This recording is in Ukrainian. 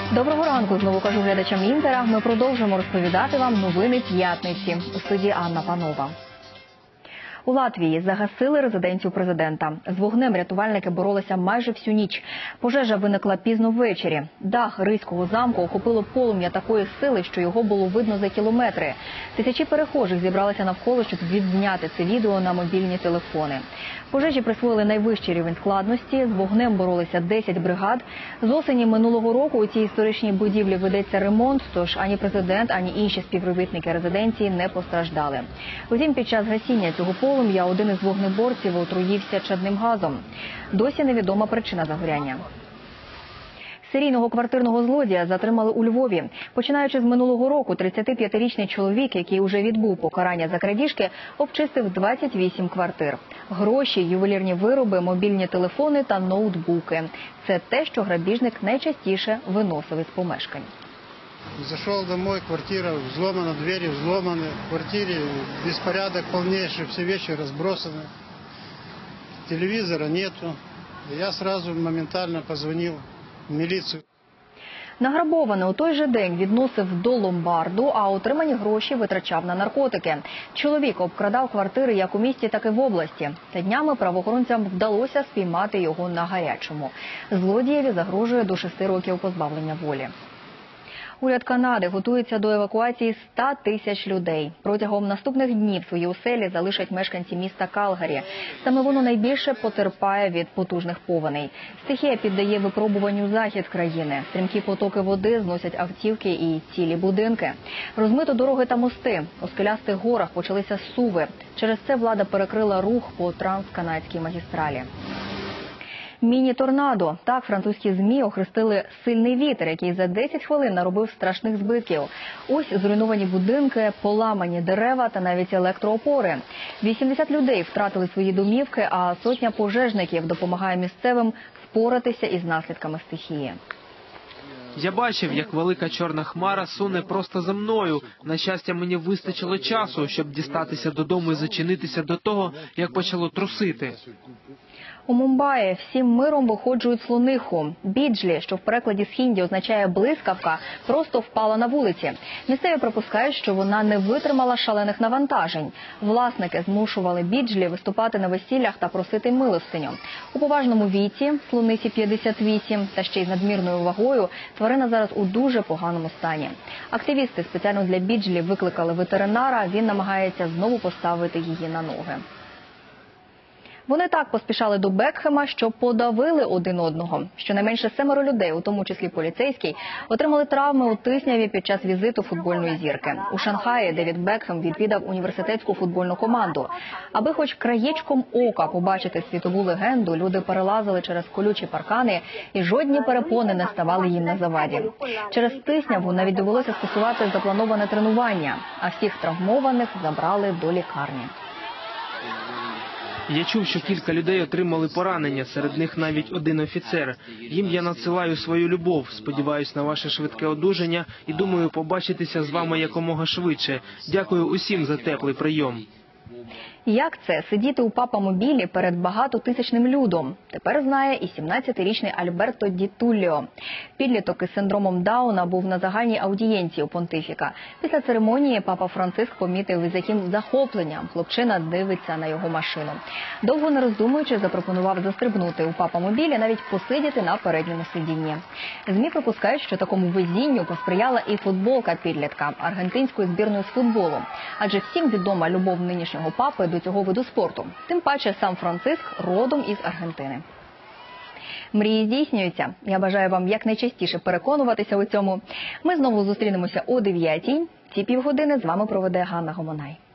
Доброго ранку, знову кажу глядачам Інтера. Ми продовжуємо розповідати вам новини п'ятниці. У студії Анна Панова. У Латвії загасили резиденцію президента. З вогнем рятувальники боролися майже всю ніч. Пожежа виникла пізно ввечері. Дах Ризького замку охопило полум'я такої сили, що його було видно за кілометри. Тисячі перехожих зібралися навколо, щоб відзняти це відео на мобільні телефони. Пожежі присвоїли найвищий рівень складності. З вогнем боролися 10 бригад. З осені минулого року у цій історичній будівлі ведеться ремонт, тож ані президент, ані інші співробітники резиденції не постраждали. Утім, під час гасіння цього полум'я один із вогнеборців отруївся чадним газом. Досі невідома причина загоряння. Серійного квартирного злодія затримали у Львові. Починаючи з минулого року, 35-річний чоловік, який уже відбув покарання за крадіжки, обчистив 28 квартир. Гроші, ювелірні вироби, мобільні телефони та ноутбуки. Це те, що грабіжник найчастіше виносив із помешкань. Зашел домой, квартира взломана, двери взломаны, в квартире беспорядок полнейший, все вещи разбросаны, телевизора нету. Я сразу моментально позвонил в милицию. Награбоване у той же день відносив до ломбарду, а отримані гроші витрачав на наркотики. Чоловік обкрадав квартири як у місті, так і в області. Та днями правоохоронцям вдалося спіймати його на гарячому. Злодієві загрожує до 6 років позбавлення волі. Уряд Канади готується до евакуації 100 тисяч людей. Протягом наступних днів свої оселі залишать мешканці міста Калгарі. Саме воно найбільше потерпає від потужних повеней. Стихія піддає випробуванню захід країни. Стрімкі потоки води зносять автівки і цілі будинки. Розмито дороги та мости. У скелястих горах почалися суви. Через це влада перекрила рух по трансканадській магістралі. Міні-торнадо. Так французькі ЗМІ охрестили сильний вітер, який за 10 хвилин наробив страшних збитків. Ось зруйновані будинки, поламані дерева та навіть електроопори. 80 людей втратили свої домівки, а сотня пожежників допомагає місцевим впоратися із наслідками стихії. Я бачив, як велика чорна хмара суне просто за мною. На щастя, мені вистачило часу, щоб дістатися додому і зачинитися до того, як почало трусити. У Мумбаї всім миром виходжують слониху. Біджлі, що в перекладі з хінді означає «блискавка», просто впала на вулиці. Місцеві припускають, що вона не витримала шалених навантажень. Власники змушували біджлі виступати на весіллях та просити милостиню. У поважному віці, слонихі 58, та ще й з надмірною вагою, тварина зараз у дуже поганому стані. Активісти спеціально для біджлі викликали ветеринара, він намагається знову поставити її на ноги. Вони так поспішали до Бекхема, що подавили один одного. Щонайменше 7 людей, у тому числі поліцейський, отримали травми у тисняві під час візиту футбольної зірки. У Шанхаї Девід Бекхем відвідав університетську футбольну команду. Аби хоч краєчком ока побачити світову легенду, люди перелазили через колючі паркани і жодні перепони не ставали їм на заваді. Через тисняву навіть довелося скасувати заплановане тренування, а всіх травмованих забрали до лікарні. Я чув, що кілька людей отримали поранення, серед них навіть один офіцер. Їм я надсилаю свою любов, сподіваюсь на ваше швидке одужання і думаю побачитися з вами якомога швидше. Дякую усім за теплий прийом. Як це – сидіти у папа-мобілі перед багатотисячним людом? Тепер знає і 17-річний Альберто Ді Тулліо. Підліток із синдромом Дауна був на загальній аудієнції у понтифіка. Після церемонії папа Франциск помітив, з яким захопленням хлопчина дивиться на його машину. Довго не роздумуючи, запропонував застрибнути у папа-мобілі, навіть посидіти на передньому сидінні. ЗМІ припускають, що такому везінню посприяла і футболка підлітка аргентинської збірної з футболу. Адже всім відома любов нинішнього папи до цього виду спорту. Тим паче сам Франциск родом із Аргентини. Мрії здійснюються. Я бажаю вам якнайчастіше переконуватися у цьому. Ми знову зустрінемося о 9:00. Ці півгодини з вами проведе Ганна Гомонай.